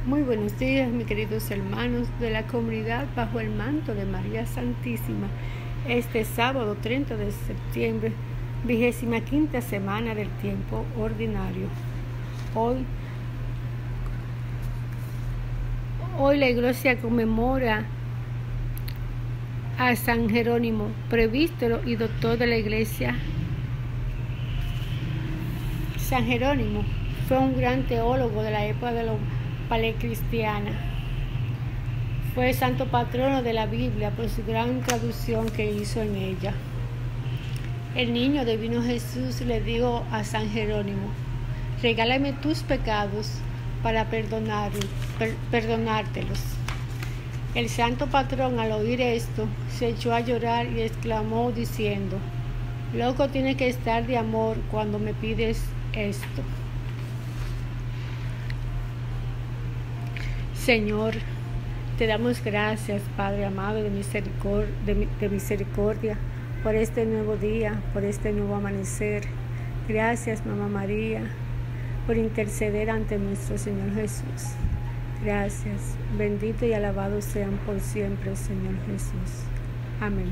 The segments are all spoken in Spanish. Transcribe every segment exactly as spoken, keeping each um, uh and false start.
Muy buenos días, mis queridos hermanos de la comunidad bajo el manto de María Santísima. Este sábado treinta de septiembre, vigésima quinta semana del tiempo ordinario. Hoy, hoy la iglesia conmemora a San Jerónimo, presbítero y doctor de la iglesia. San Jerónimo fue un gran teólogo de la época de los palecristiana. Fue el santo patrono de la Biblia por su gran traducción que hizo en ella. El niño divino Jesús le dijo a San Jerónimo: regálame tus pecados para perdonar, per, perdonártelos. El santo patrón, al oír esto, se echó a llorar y exclamó diciendo: loco tienes que estar de amor cuando me pides esto. Señor, te damos gracias, Padre amado de misericordia, de, de misericordia, por este nuevo día, por este nuevo amanecer. Gracias, Mamá María, por interceder ante nuestro Señor Jesús. Gracias. Bendito y alabado sean por siempre, Señor Jesús. Amén.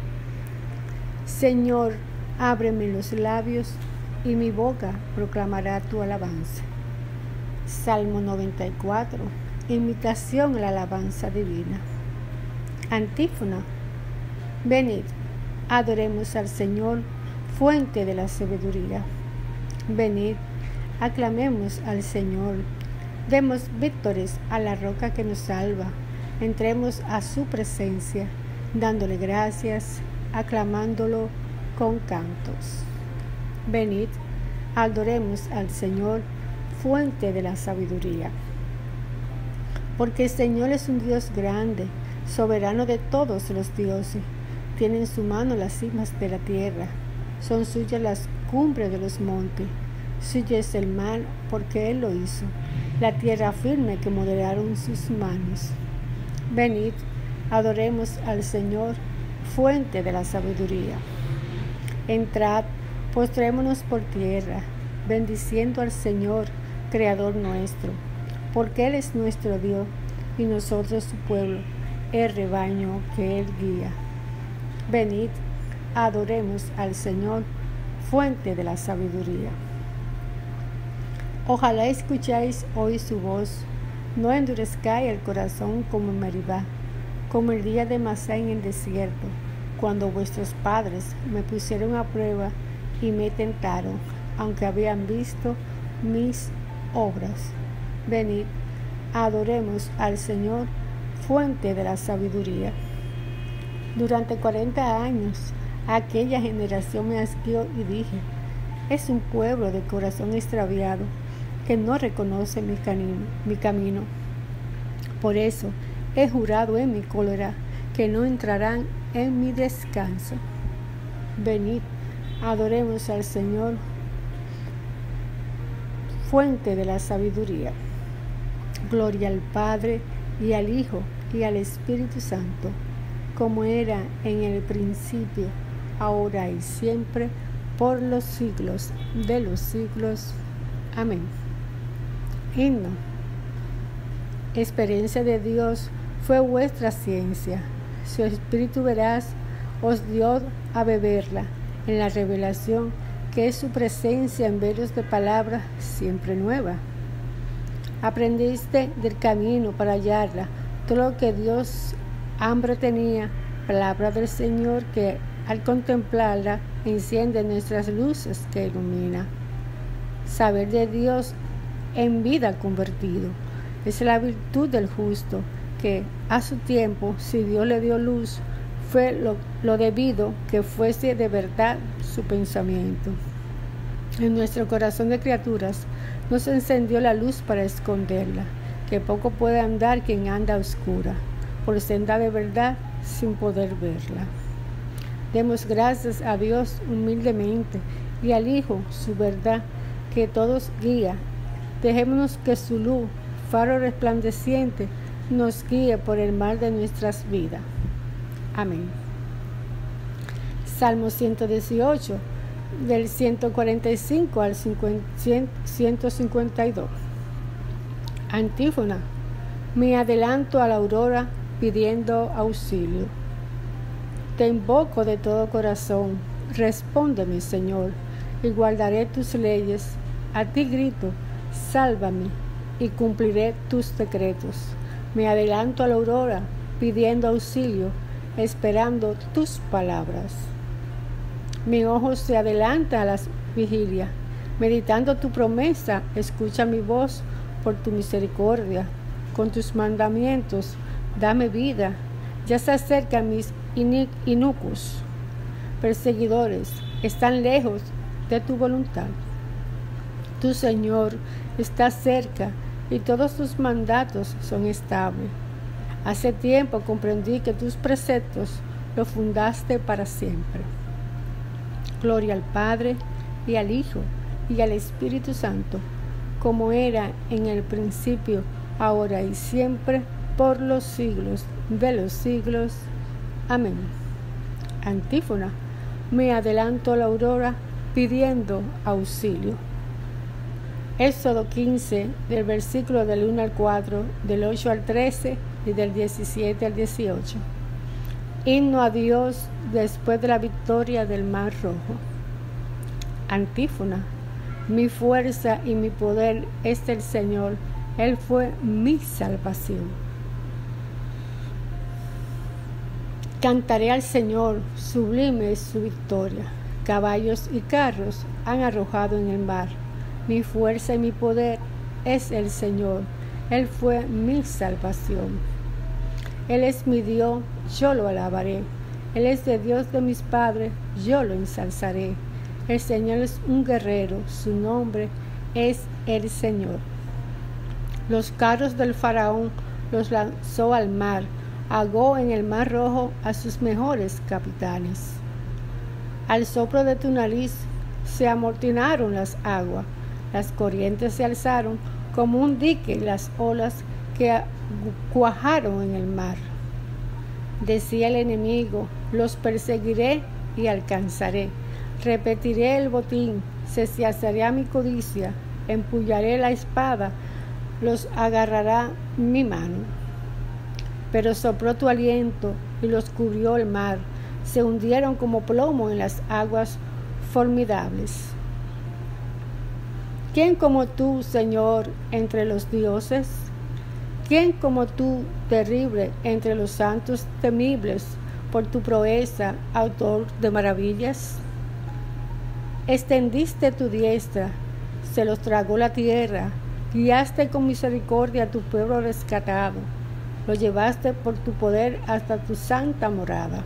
Señor, ábreme los labios y mi boca proclamará tu alabanza. Salmo noventa y cuatro. Imitación a la alabanza divina. Antífona. Venid, adoremos al Señor, fuente de la sabiduría. Venid, aclamemos al Señor, demos vítores a la roca que nos salva. Entremos a su presencia, dándole gracias, aclamándolo con cantos. Venid, adoremos al Señor, fuente de la sabiduría. Porque el Señor es un Dios grande, soberano de todos los dioses. Tiene en su mano las cimas de la tierra, son suyas las cumbres de los montes. Suyo es el mar, porque Él lo hizo, la tierra firme que modelaron sus manos. Venid, adoremos al Señor, fuente de la sabiduría. Entrad, postrémonos por tierra, bendiciendo al Señor, Creador nuestro, porque Él es nuestro Dios y nosotros su pueblo, el rebaño que Él guía. Venid, adoremos al Señor, fuente de la sabiduría. Ojalá escucháis hoy su voz, no endurezcáis el corazón como en Meribá, como el día de Masá en el desierto, cuando vuestros padres me pusieron a prueba y me tentaron, aunque habían visto mis obras. Venid, adoremos al Señor, fuente de la sabiduría. Durante cuarenta años, aquella generación me asqueó y dije: es un pueblo de corazón extraviado, que no reconoce mi camino, mi camino. Por eso he jurado en mi cólera que no entrarán en mi descanso. Venid, adoremos al Señor, fuente de la sabiduría. Gloria al Padre, y al Hijo, y al Espíritu Santo, como era en el principio, ahora y siempre, por los siglos de los siglos. Amén. Himno. Experiencia de Dios fue vuestra ciencia. Su Espíritu veraz os dio a beberla en la revelación que es su presencia en veros de palabra siempre nueva. Aprendiste del camino para hallarla, todo lo que Dios hambre tenía, palabra del Señor que al contemplarla enciende nuestras luces que ilumina. Saber de Dios en vida convertido es la virtud del justo, que a su tiempo, si Dios le dio luz, fue lo, lo debido que fuese de verdad su pensamiento. En nuestro corazón de criaturas no se encendió la luz para esconderla, que poco puede andar quien anda a oscura, por senda de verdad sin poder verla. Demos gracias a Dios humildemente y al Hijo su verdad, que todos guía. Dejémonos que su luz, faro resplandeciente, nos guíe por el mar de nuestras vidas. Amén. Salmo ciento dieciocho. Del ciento cuarenta y cinco al ciento cincuenta y dos. Antífona. Me adelanto a la aurora pidiendo auxilio. Te invoco de todo corazón, respóndeme, Señor, y guardaré tus leyes. A ti grito, sálvame, y cumpliré tus decretos. Me adelanto a la aurora pidiendo auxilio, esperando tus palabras. Mi ojo se adelanta a la vigilia, meditando tu promesa, escucha mi voz por tu misericordia. Con tus mandamientos, dame vida. Ya se acercan mis inicuos perseguidores, están lejos de tu voluntad. Tu Señor está cerca y todos tus mandatos son estables. Hace tiempo comprendí que tus preceptos los fundaste para siempre. Gloria al Padre, y al Hijo, y al Espíritu Santo, como era en el principio, ahora y siempre, por los siglos de los siglos. Amén. Antífona. Me adelanto a la aurora pidiendo auxilio. Éxodo quince, del versículo del uno al cuatro, del ocho al trece y del diecisiete al dieciocho. Himno a Dios después de la victoria del Mar Rojo. Antífona. Mi fuerza y mi poder es el Señor, Él fue mi salvación. Cantaré al Señor, sublime es su victoria. Caballos y carros han arrojado en el mar. Mi fuerza y mi poder es el Señor, Él fue mi salvación. Él es mi Dios, yo lo alabaré. Él es de Dios de mis padres, yo lo ensalzaré. El Señor es un guerrero, su nombre es el Señor. Los carros del faraón los lanzó al mar, ahogó en el mar rojo a sus mejores capitanes. Al soplo de tu nariz se amortinaron las aguas, las corrientes se alzaron como un dique, las olas que cuajaron en el mar. Decía el enemigo, los perseguiré y alcanzaré. Repetiré el botín, se saciará mi codicia, empuñaré la espada, los agarrará mi mano. Pero sopló tu aliento y los cubrió el mar, se hundieron como plomo en las aguas formidables. ¿Quién como tú, Señor, entre los dioses? ¿Quién como tú, terrible entre los santos temibles, por tu proeza, autor de maravillas? Extendiste tu diestra, se los tragó la tierra, guiaste con misericordia a tu pueblo rescatado, lo llevaste por tu poder hasta tu santa morada.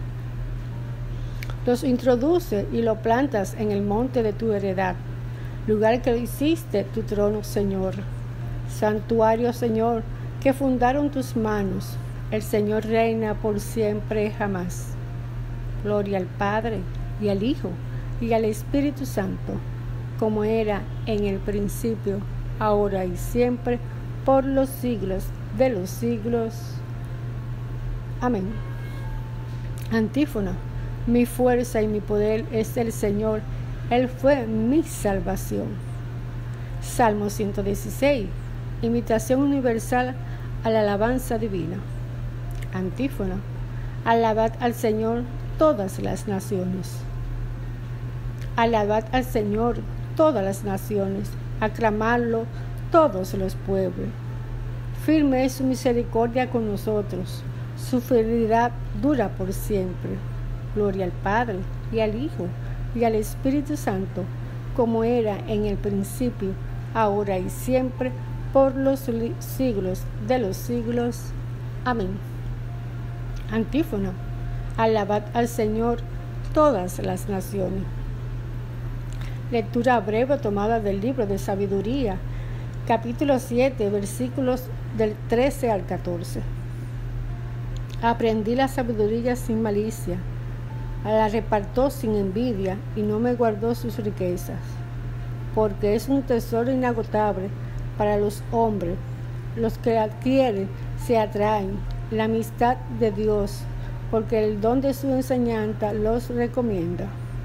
Los introduce y lo plantas en el monte de tu heredad, lugar que hiciste tu trono, Señor. Santuario, Señor, que fundaron tus manos. El Señor reina por siempre jamás. Gloria al Padre, y al Hijo, y al Espíritu Santo, como era en el principio, ahora y siempre, por los siglos de los siglos. Amén. Antífona. Mi fuerza y mi poder es el Señor, Él fue mi salvación. Salmo ciento dieciséis. Imitación universal a la alabanza divina. Antífona. Alabad al Señor todas las naciones. Alabad al Señor todas las naciones, aclamadlo todos los pueblos. Firme es su misericordia con nosotros, su fidelidad dura por siempre. Gloria al Padre, y al Hijo, y al Espíritu Santo, como era en el principio, ahora y siempre, por los siglos de los siglos. Amén. Antífona. Alabad al Señor todas las naciones. Lectura breve tomada del libro de Sabiduría, capítulo siete, versículos del trece al catorce. Aprendí la sabiduría sin malicia, la repartió sin envidia y no me guardó sus riquezas, porque es un tesoro inagotable para los hombres. Los que adquieren se atraen, la amistad de Dios, porque el don de su enseñanza los recomienda.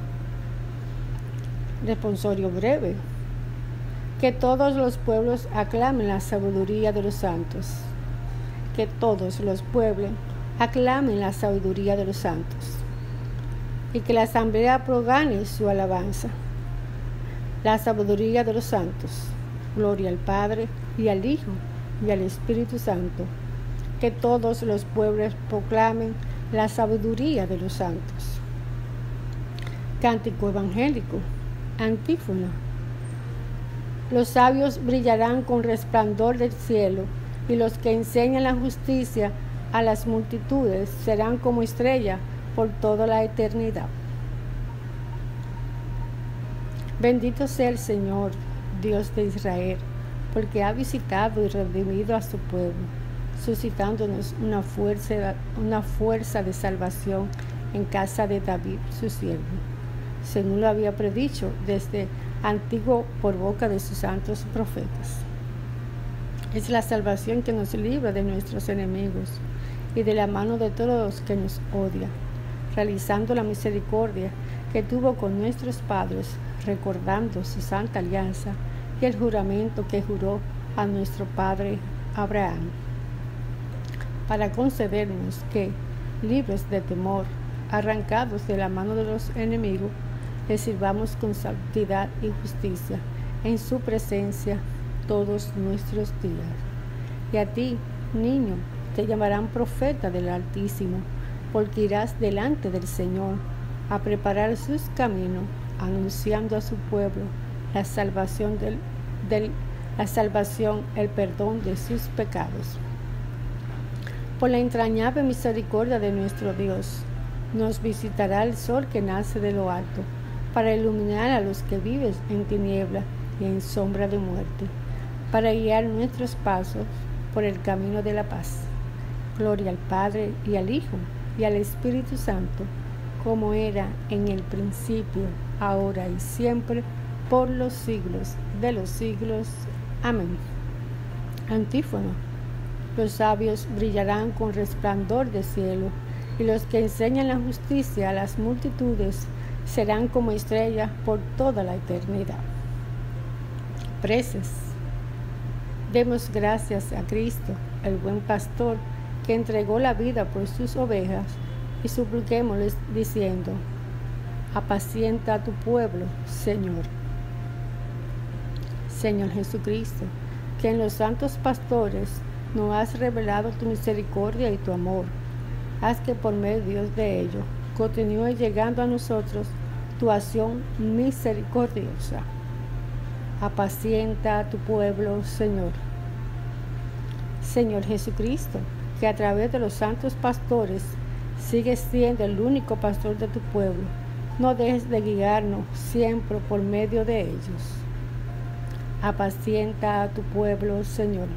Responsorio breve. Que todos los pueblos aclamen la sabiduría de los santos. que todos los pueblos aclamen la sabiduría de los santos, y que la asamblea proclame su alabanza. La sabiduría de los santos. Gloria al Padre, y al Hijo, y al Espíritu Santo. Que todos los pueblos proclamen la sabiduría de los santos. Cántico evangélico. Antífona. Los sabios brillarán con resplandor del cielo, y los que enseñan la justicia a las multitudes serán como estrellas por toda la eternidad. Bendito sea el Señor, Dios de Israel, porque ha visitado y redimido a su pueblo, suscitándonos una fuerza, una fuerza de salvación en casa de David, su siervo, según lo había predicho desde antiguo por boca de sus santos profetas. Es la salvación que nos libra de nuestros enemigos y de la mano de todos los que nos odian, realizando la misericordia que tuvo con nuestros padres, recordando su santa alianza y el juramento que juró a nuestro padre Abraham, para concedernos que, libres de temor, arrancados de la mano de los enemigos, le sirvamos con santidad y justicia en su presencia todos nuestros días. Y a ti, niño, te llamarán profeta del Altísimo, porque irás delante del Señor a preparar sus caminos, anunciando a su pueblo la salvación del, del la salvación, el perdón de sus pecados. Por la entrañable misericordia de nuestro Dios, nos visitará el sol que nace de lo alto, para iluminar a los que viven en tiniebla y en sombra de muerte, para guiar nuestros pasos por el camino de la paz. Gloria al Padre, y al Hijo, y al Espíritu Santo, como era en el principio, ahora y siempre, por los siglos de los siglos. Amén. Antífona. Los sabios brillarán con resplandor de cielo, y los que enseñan la justicia a las multitudes serán como estrellas por toda la eternidad. Preces. Demos gracias a Cristo, el buen pastor, que entregó la vida por sus ovejas, y supliquémosles diciendo: apacienta a tu pueblo, Señor. Señor Jesucristo, que en los santos pastores nos has revelado tu misericordia y tu amor, haz que por medio de ello continúe llegando a nosotros tu acción misericordiosa. Apacienta a tu pueblo, Señor. Señor Jesucristo, que a través de los santos pastores sigues siendo el único pastor de tu pueblo, no dejes de guiarnos siempre por medio de ellos. Apacienta a tu pueblo, Señor.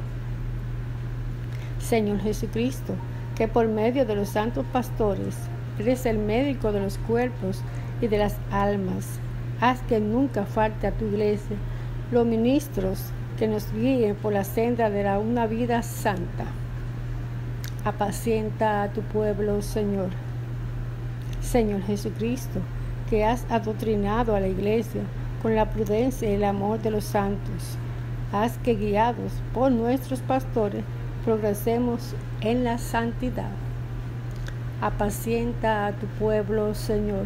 Señor Jesucristo, que por medio de los santos pastores eres el médico de los cuerpos y de las almas, haz que nunca falte a tu iglesia los ministros que nos guíen por la senda de la una vida santa. Apacienta a tu pueblo, Señor. Señor Jesucristo, que has adoctrinado a la iglesia con la prudencia y el amor de los santos, haz que guiados por nuestros pastores progresemos en la santidad. Apacienta a tu pueblo, Señor.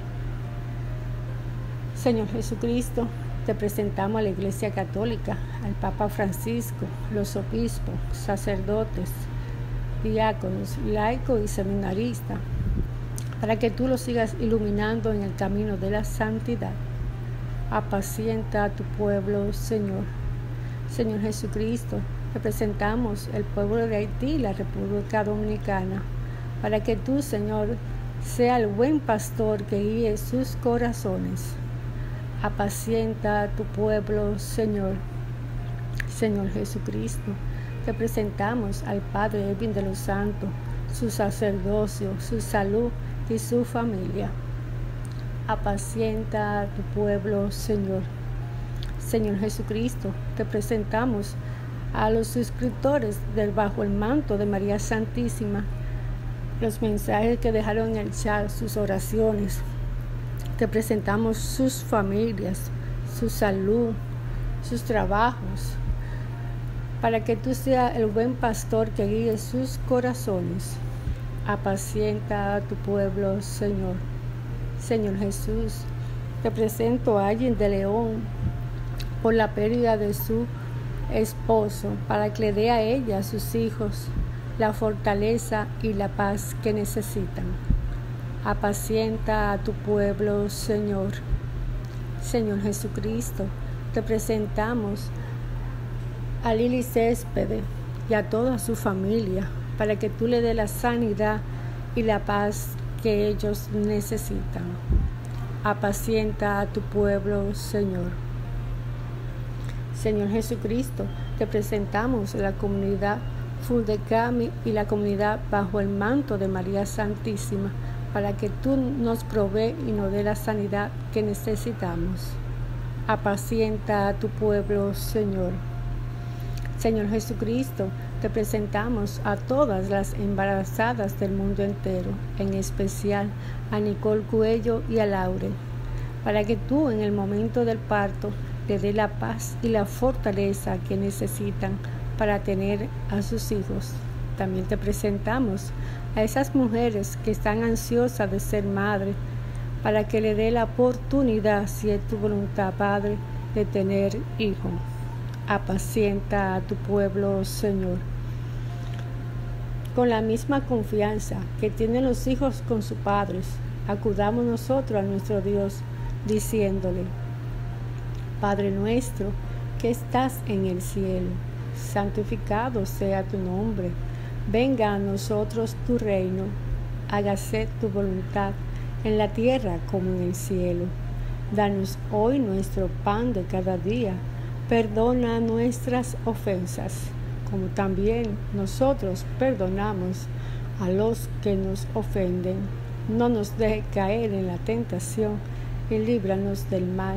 Señor Jesucristo, te presentamos a la Iglesia Católica, al Papa Francisco, los obispos, sacerdotes, diáconos, laicos y seminaristas, para que tú los sigas iluminando en el camino de la santidad. Apacienta a tu pueblo, Señor. Señor Jesucristo, te presentamos el pueblo de Haití y la República Dominicana, para que tú, Señor, sea el buen pastor que guíe sus corazones. Apacienta a tu pueblo, Señor. Señor Jesucristo, te presentamos al Padre Edwin de los Santos, su sacerdocio, su salud y su familia. Apacienta a tu pueblo, Señor. Señor Jesucristo, te presentamos a los suscriptores del Bajo el Manto de María Santísima, los mensajes que dejaron en el chat, sus oraciones. Te presentamos sus familias, su salud, sus trabajos. para que tú seas el buen pastor que guíe sus corazones. Apacienta a tu pueblo, Señor. Señor Jesús, te presento a alguien de León por la pérdida de su esposo, para que le dé a ella, a sus hijos, la fortaleza y la paz que necesitan. Apacienta a tu pueblo, Señor. Señor Jesucristo, te presentamos a Lili Céspedes y a toda su familia, para que tú le des la sanidad y la paz que ellos necesitan. Apacienta a tu pueblo, Señor. Señor Jesucristo, te presentamos la comunidad Fuldecami y la comunidad bajo el manto de María Santísima, para que tú nos provee y nos dé la sanidad que necesitamos. Apacienta a tu pueblo, Señor. Señor Jesucristo, te presentamos a todas las embarazadas del mundo entero, en especial a Nicole Cuello y a Laure, para que tú en el momento del parto le dé la paz y la fortaleza que necesitan para tener a sus hijos. También te presentamos a esas mujeres que están ansiosas de ser madres, para que le dé la oportunidad, si es tu voluntad, Padre, de tener hijos. Apacienta a tu pueblo, Señor. Con la misma confianza que tienen los hijos con sus padres, acudamos nosotros a nuestro Dios, diciéndole: Padre nuestro que estás en el cielo, santificado sea tu nombre. Venga a nosotros tu reino. Hágase tu voluntad en la tierra como en el cielo. Danos hoy nuestro pan de cada día. Perdona nuestras ofensas, como también nosotros perdonamos a los que nos ofenden. No nos deje caer en la tentación y líbranos del mal.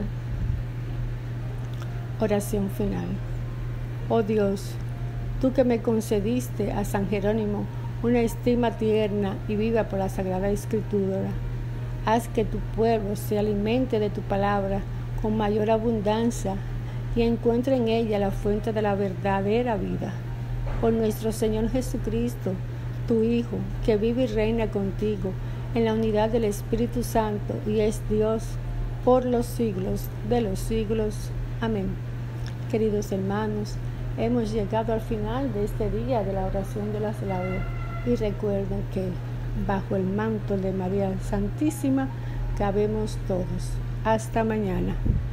Oración final. Oh Dios, tú que me concediste a San Jerónimo una estima tierna y viva por la Sagrada Escritura, haz que tu pueblo se alimente de tu palabra con mayor abundancia y encuentre en ella la fuente de la verdadera vida. Por nuestro Señor Jesucristo, tu Hijo, que vive y reina contigo en la unidad del Espíritu Santo y es Dios por los siglos de los siglos. Amén. Queridos hermanos, hemos llegado al final de este día de la oración de las laudes, y recuerden que bajo el manto de María Santísima cabemos todos. Hasta mañana.